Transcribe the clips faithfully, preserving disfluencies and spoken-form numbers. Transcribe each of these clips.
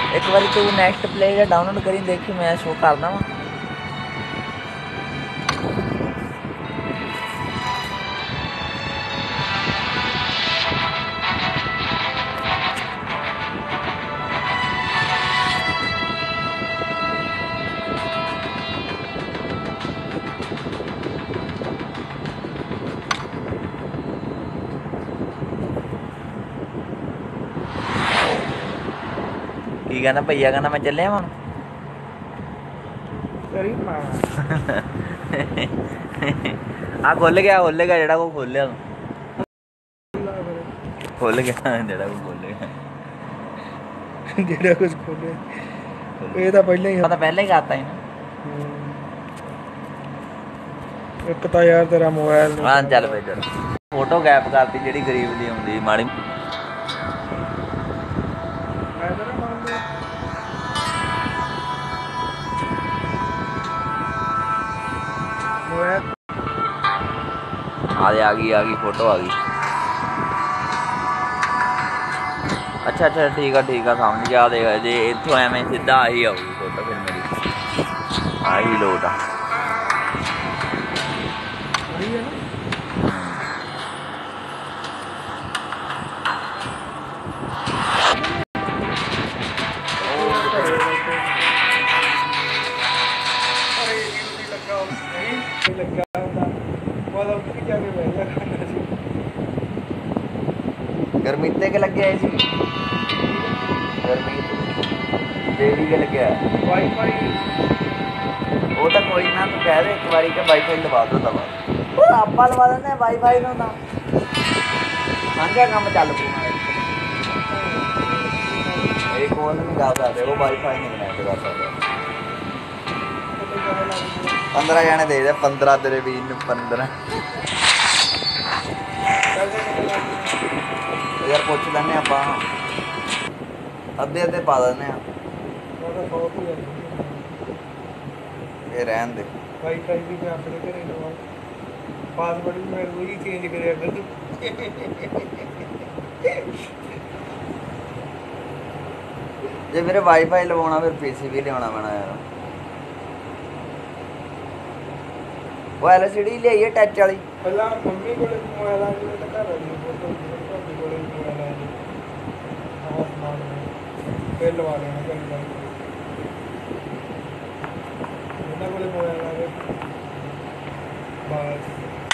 एक बार तू next player download करी देखी मैं शो करना वा की कहना भैया कहना मैं चलिया हम आ खोल गया खोल गया जेड़ा को खोलिया खोल गया जेड़ा को खोलेगा जेड़ा कुछ खोले ये तो पहले ही पता पहले ही आता है ना एक तो यार तेरा मोबाइल हां चल भाई चल फोटो गैप करती जेड़ी गरीब दी हुंदी माड़ी आ गई आ गई फोटो आ गई अच्छा अच्छा ठीक है ठीक है समझ गया देगा जे इत्थों एवें सीधा आई आऊगी फोटो फिर मेरी आई लोट आ गर्मी के लगे है जी गर्मी डेली के लगे है वाईफाई वो तो कोई ना तू कह दे एक बारी के वाईफाई लगा दो दवा वो आप लगा देने वाईफाई नो ना सांगा काम चल पूना एक कॉल नहीं गा सकते वो वाईफाई नहीं कनेक्ट कर सकते पंद्रह जाने दे दे पंद्रह तेरे भी पंद्रह यार पुछ लेने आप अद्धे अद्धे पा देने ये रहन दे वाईफाई भी मैं अपने घरे लवा पासवर्ड भी मैं वही चेंज करया कर जे मेरे वाईफाई लगवाना फिर पीसी भी लेना पैना यार वो एलसीडी ले आइए टच वाली पहला मम्मी कोले मोबाइल आ गया तो घर वाली फोटो भाभी कोले मोबाइल आ गया हां स्मार्ट में फिर लगा लेना घर वाली ना कोले मोबाइल आ गया बस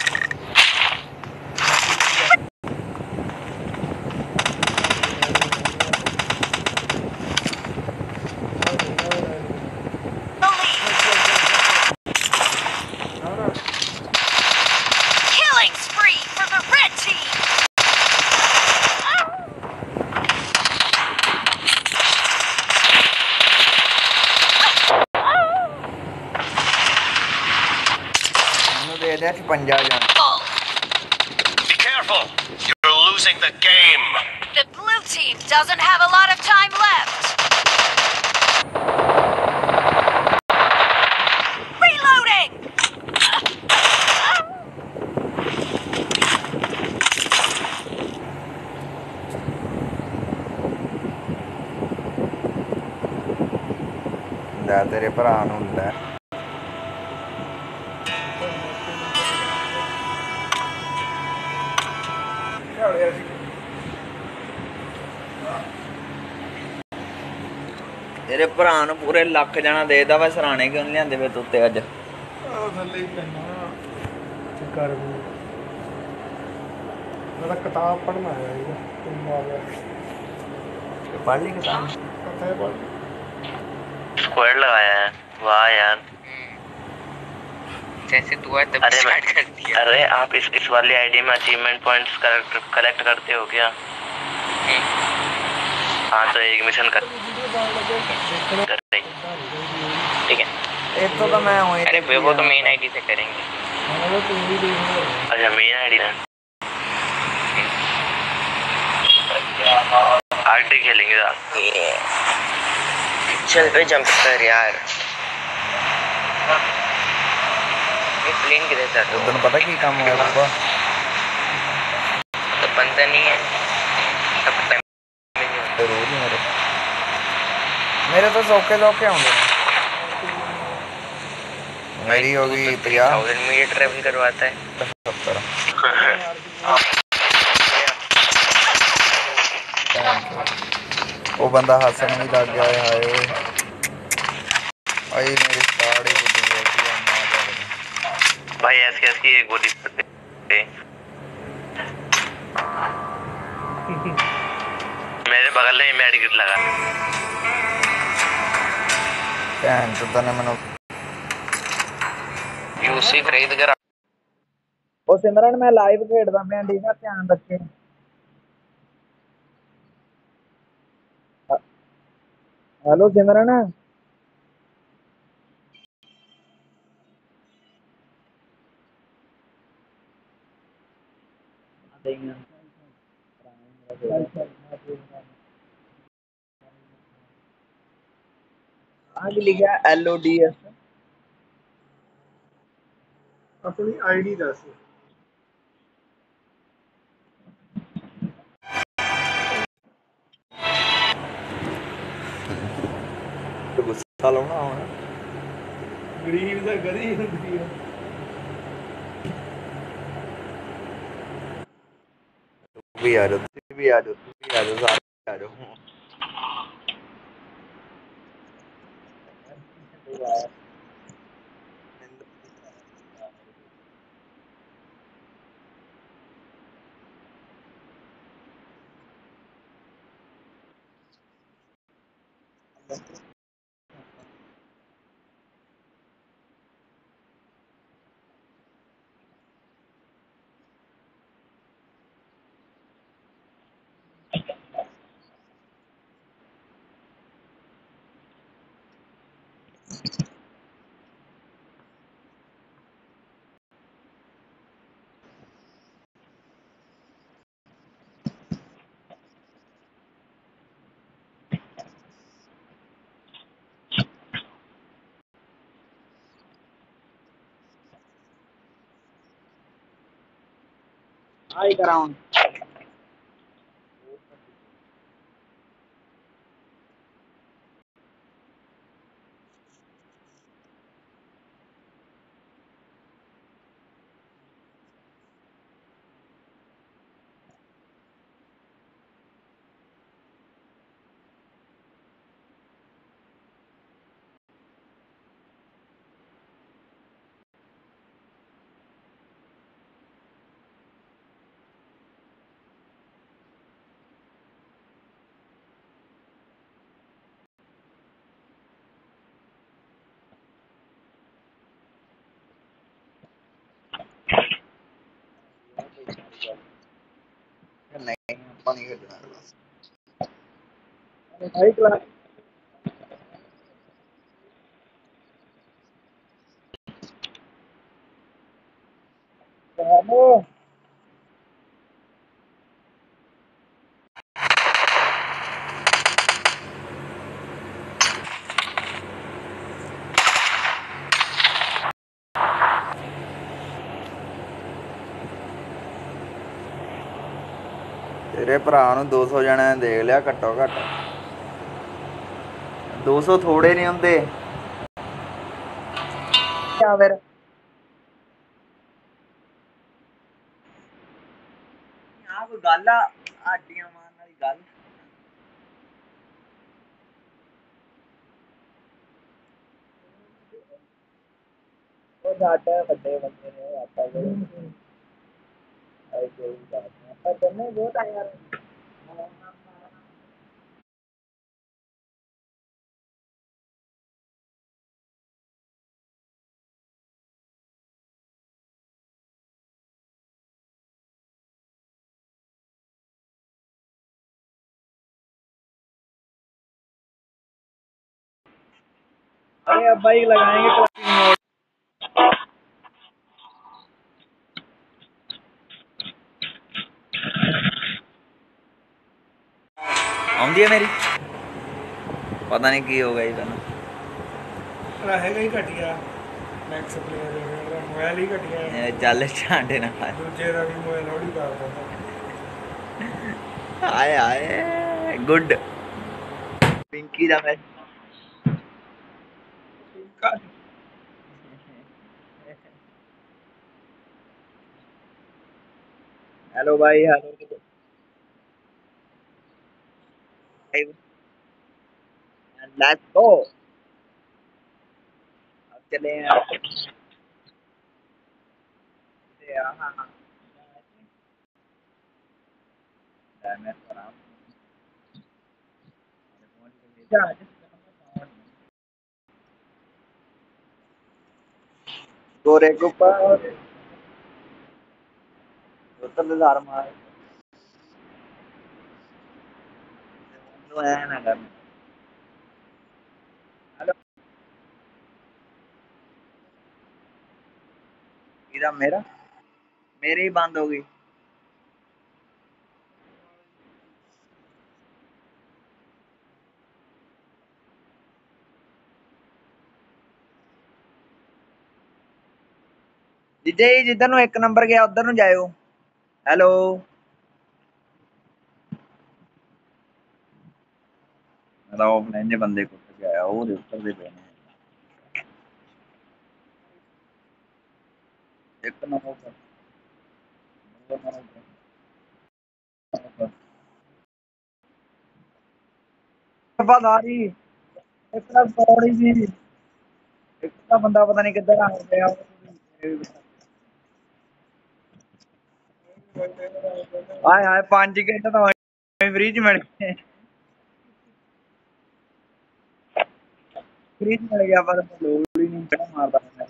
Be careful, you're losing the game. The blue team doesn't have a lot of time left. Reloading. ਲੈ तेरे भरा ਨੂੰ ਲੈ तेरे भरा ਨੂੰ पूरे ਲੱਖ ਜਾਣਾ ਦੇਦਾ ਵਾ ਸਰਾਣੇ ਕਿਉਂ ਲਿਆਂਦੇ ਫੇ ਉੱਤੇ ਅੱਜ ਆ ਥੱਲੇ ਹੀ ਪੈਣਾ ਚੱਕਰ ਵੀ ਮੈਂ ਤਾਂ ਕਿਤਾਬ ਪੜ੍ਹਨਾ ਹੈ ਇਹਦਾ ਤੁਮ ਆ ਗਿਆ पढ़ ली किताब पता है पढ़ स्क्वाड लगाया है वाह यार जैसे तू है तब स्टार्ट कर दिया। अरे आप इस इस वाली आईडी में अचीवमेंट पॉइंट्स कलेक्ट करते हो क्या? हाँ तो एक मिशन कर ठीक है एक तो तो मैं हूँ अरे वो तो मेन आईडी से करेंगे। अच्छा मेन आईडी ना आर्टिक खेलेंगे चल पे जंप कर यार ये प्लेन किधर था तो तुम पता की काम हुआ बाबा तो बनता नहीं है तब तक रोज ही मेरे ਤਾਂ ਸੌਖੇ ਸੌਖੇ ਆਉਂਦੇ ਨੇ। ਮੇਰੀ ਹੋ गई ਪੰਜਾਹ थाउजेंड में ये ट्रेवल करवाता है। सत्तर वो बंदा हसन भी लग गया है। हाय ओए भाई मेरी स्टार्ट ही बुद्धि बोलती है ना कर भाई ऐसी ऐसी एक गोली पड़ते मेरे बगल में मेडिकेट लगा भैन तो तने मैंने यूसी खरीद कर ਉਹ ਸਿਮਰਨ ਮੈਂ ਲਾਈਵ ਖੇਡਦਾ ਪਿਆ ਠੀਕ ਆ ਧਿਆਨ ਰੱਖੇ। ਹੈਲੋ ਸਿਮਰਨ ਆ ਕੀ ਲਿਖਿਆ ਐਲ ਓ ਡੀ ਐਸ ਆਪਣੀ ਆਈਡੀ ਦੱਸ। ਗੁੱਸਾ ਲਾਉਣਾ ਹੁਣ ਗਰੀਬ ਦਾ ਗਰੀ ਹੁੰਦੀ ਆ। ਵੀ ਆ ਜਾਓ ਤੁਸੀਂ ਵੀ ਆ ਜਾਓ ਤੁਸੀਂ ਵੀ ਆ ਜਾਓ ਸਾਰੇ ਆ ਜਾਓ। ਆਈ ਕਰਾਉਣ ਨਹੀਂ ਆਪਾਂ ਨਹੀਂ ਖੇਡਣਾ ਆਈ ਕਲਾਸ ਹੈਲੋ ਤੇਰੇ ਭਰਾ ਨੂੰ ਦੋ ਸੌ ਜਣਿਆਂ ਨੇ ਦੇਖ ਲਿਆ ਘੱਟੋ ਘੱਟ। ਦੋ ਸੌ ਥੋੜੇ ਨਹੀਂ ਹੁੰਦੇ ਕਿਆ ਫਿਰ ਆ ਕੋਈ ਗੱਲ ਆ ਆਡੀਆਂ ਮਾਰਨ ਵਾਲੀ ਗੱਲ। ਉਹ ਸਾਡੇ ਵੱਡੇ ਬੰਦੇ ਨੇ ਆਪਾਂ ਕੋਈ ਕੋਈ ਬਾਤ ਨਹੀਂ ਆਪਾਂ ਜੰਨੇ ਬਹੁਤ ਆ ਯਾਰ। अरे अब बाइक लगाएंगे क्लासिक मोड। आउंदी है मेरी पता नहीं की हो गई तैਨੂੰ ਹੈਗਾ ਹੀ ਘਟਿਆ ਮੈਕਸ ਪਲੇਅਰ ਦਾ ਮੋਬਾਈਲ ਹੀ ਘਟਿਆ ਚੱਲ ਝਾਂਡੇ ਨਾ ਖਾ ਦੂਜੇ ਦਾ ਵੀ ਮੋਬਾਈਲ ਹੌਲੀ ਕਰਦਾ। ਆਏ ਆਏ ਗੁੱਡ ਪਿੰਕੀ ਦਾ ਮੈਂ हेलो भाई हेलो लेट्स गो अब चले हैं यहाँ गोरे के ऊपर उत्तर हजार मार तो है ना कर हेलो इधर मेरा मेरी ही बंद हो गई जीजे जी जिधर ਨੂੰ ਇੱਕ ਨੰਬਰ ਗਿਆ ਉਧਰ ਨੂੰ ਜਾਇਓ ਹੈਲੋ ਮੈਂ ਤਾਂ ਆਫਲਾਈਨ ਦੇ ਬੰਦੇ ਕੁੱਟ ਕੇ ਆਇਆ ਉਹਦੇ ਉੱਤਰ ਦੇ ਪਏ ਨੇ ਇੱਕ ਨੰਬਰ ਵਫਾਦਾਰੀ ਇੱਕ ਤਾਂ ਸੌੜੀ ਸੀ ਇੱਕ ਤਾਂ ਬੰਦਾ ਪਤਾ ਨਹੀਂ ਕਿੱਧਰ ਆ ਗਿਆ ਹਾਏ ਹਾਏ ਪੰਜ ਘੰਟੇ ਤਾਂ ਫ੍ਰੀ ਚ ਮਿਲ ਗਏ ਫ੍ਰੀ ਚ ਮਿਲ ਗਿਆ ਪਰ ਲੋੜ ਹੀ ਨਹੀਂ ਕਿਹੜਾ ਮਾਰਦਾ ਮੈਂ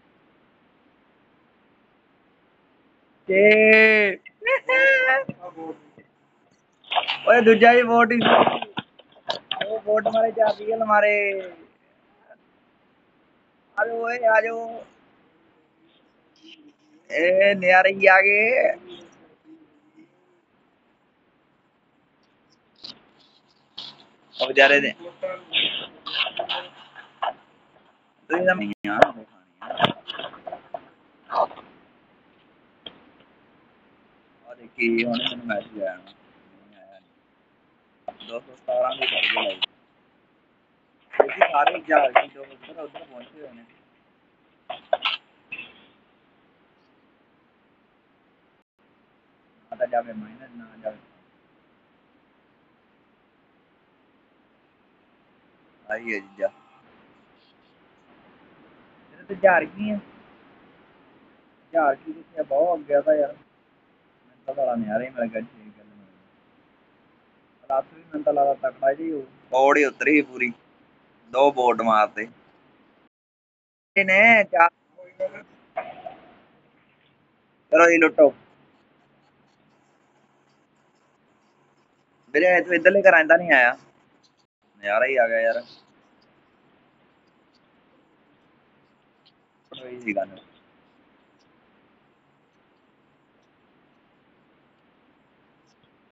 ਤੇ ਓਏ ਦੂਜਾ ਵੀ ਵੋਟ ਹੀ ਉਹ ਵੋਟ ਮਾਰੇ ਚਾਰ ਰੀਅਲ ਮਾਰੇ ਆਜੋ ਓਏ ਆਜੋ ਇਹ ਨਿਆਰੇ ਹੀ ਆ ਗਏ ਉਹ ਵਿਚਾਰੇ ਦੇ ਤੁਸੀਂ ਤਾਂ ਨਹੀਂ ਆ ਆ ਦੇਖੀ ਹੁਣ ਮੈਨੂੰ ਮੈਸੇਜ ਆਇਆ ਦੋ ਸੌ ਸਤਾਰਾਂ ਦੀ ਕਰ ਗਈ ਕਿਉਂਕਿ ਸਾਰੇ ਜਹਾਜ਼ ਦੀ ਜੋ ਉੱਧਰ ਉੱਧਰ ਪਹੁੰਚੇ ਹੋਏ ਨੇ ਨਾ ਤਾਂ ਜਾਵੇ ਮਾਈਨਸ ਨਾ ਜਾਵੇ ਆਈ ਹੈ ਜੀਜਾ ਤੇਰੇ ਤੇ ਜਹਾਜ਼ ਕੀ ਹੈ ਜਹਾਜ਼ ਕੀ ਕਿੱਥੇ ਬਹੁਤ ਅੱਗੇ ਤਾਂ ਯਾਰ ਮੈਨੂੰ ਤਾਂ ਬੜਾ ਨਿਆਰਾ ਹੀ ਮਿਲ ਗਿਆ ਠੀਕ ਗੱਲ ਰਾਤ ਵੀ ਮੈਨੂੰ ਤਾਂ ਲੱਗਦਾ ਤਕੜਾ ਜੀ ਉਹ ਪੌੜ ਹੀ ਉਤਰੀ ਪੂਰੀ ਦੋ ਬੋਟ ਮਾਰਤੇ ਨੇ ਚਾਰ ਚਲੋ ਜੀ ਲੁੱਟੋ ਵੀਰੇ ਤੂੰ ਇੱਧਰਲੇ ਘਰਾਂ ਦਾ ਨਹੀਂ ਆਇਆ ਨਜ਼ਾਰਾ ਹੀ ਆ ਗਿਆ ਯਾਰ ਹੋਈ ਸੀ ਗੱਲ